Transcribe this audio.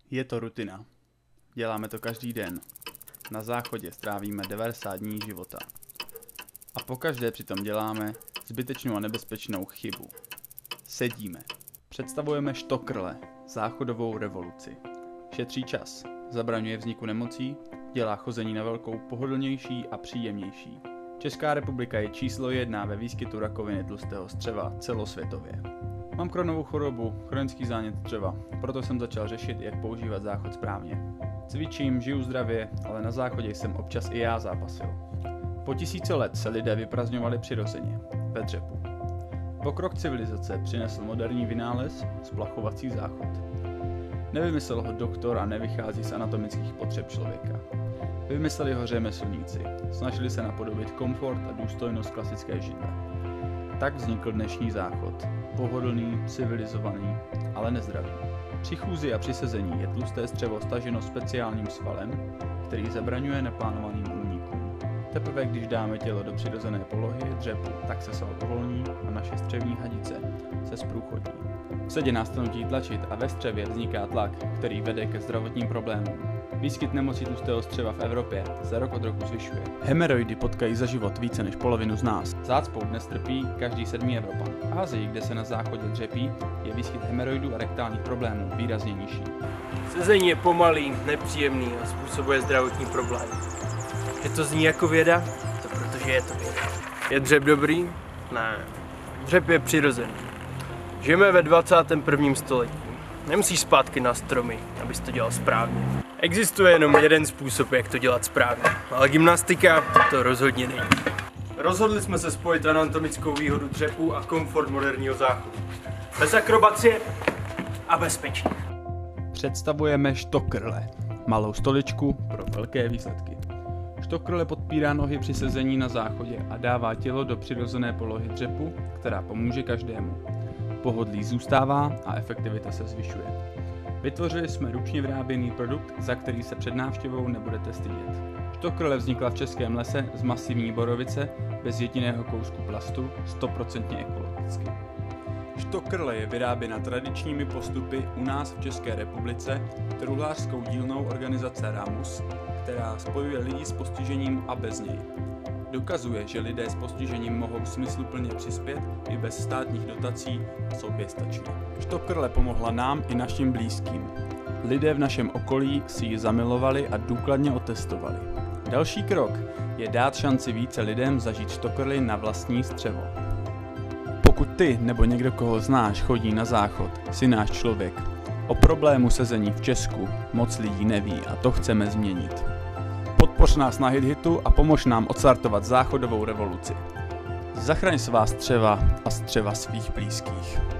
Je to rutina. Děláme to každý den. Na záchodě strávíme 90 dní života. A pokaždé přitom děláme zbytečnou a nebezpečnou chybu. Sedíme. Představujeme štokrle, záchodovou revoluci. Šetří čas, zabraňuje vzniku nemocí, dělá chození na velkou pohodlnější a příjemnější. Česká republika je číslo 1 ve výskytu rakoviny tlustého střeva celosvětově. Mám Crohnovu chorobu, chronický zánět střeva, proto jsem začal řešit, jak používat záchod správně. Cvičím, žiju zdravě, ale na záchodě jsem občas i já zápasil. Po tisíce let se lidé vyprazdňovali přirozeně, ve dřepu. Pokrok civilizace přinesl moderní vynález, splachovací záchod. Nevymyslel ho doktor a nevychází z anatomických potřeb člověka. Vymysleli ho řemeslníci, snažili se napodobit komfort a důstojnost klasické židle. Tak vznikl dnešní záchod. Pohodlný, civilizovaný, ale nezdravý. Při chůzi a při sezení je tlusté střevo staženo speciálním svalem, který zabraňuje neplánovaným únikům. Teprve když dáme tělo do přirozené polohy dřepu, tak se sval uvolní a naše střevní hadice se zprůchodí. V sedě nás to nutí tlačit a ve střevě vzniká tlak, který vede ke zdravotním problémům. Výskyt nemocí tlustého střeva v Evropě se rok od roku zvyšuje. Hemeroidy potkají za život více než polovinu z nás. Zácpou dnes trpí každý 7. Evropan. V Asii, kde se na záchodě dřepí, je výskyt hemeroidů a rektálních problémů výrazně nižší. Sezení je pomalý, nepříjemný a způsobuje zdravotní problémy. Že to zní jako věda? To protože je to věda. Je dřep dobrý? Ne. Dřep je přirozený. Žijeme ve 21. století. Nemusíš zpátky na stromy, abys to dělal správně. Existuje jenom jeden způsob, jak to dělat správně, ale gymnastika to rozhodně není. Rozhodli jsme se spojit anatomickou výhodu dřepu a komfort moderního záchodu. Bez akrobacie a bezpečí. Představujeme štokrle, malou stoličku pro velké výsledky. Štokrle podpírá nohy při sezení na záchodě a dává tělo do přirozené polohy dřepu, která pomůže každému. Pohodlí zůstává a efektivita se zvyšuje. Vytvořili jsme ručně vyráběný produkt, za který se před návštěvou nebudete stydět. Štokrle vznikla v českém lese z masivní borovice bez jediného kousku plastu, 100% ekologicky. Štokrle je vyráběna tradičními postupy u nás v České republice truhlářskou dílnou organizace RAMUS, která spojuje lidi s postižením a bez něj. Dokazuje, že lidé s postižením mohou smysluplně přispět i bez státních dotací a soběstačně. Štokrle pomohla nám i našim blízkým. Lidé v našem okolí si ji zamilovali a důkladně otestovali. Další krok je dát šanci více lidem zažít štokrly na vlastní střevo. Pokud ty nebo někdo, koho znáš, chodí na záchod, jsi náš člověk. O problému sezení v Česku moc lidí neví a to chceme změnit. Podpoř nás na HitHitu a pomož nám odstartovat záchodovou revoluci. Zachraň svá střeva a střeva svých blízkých.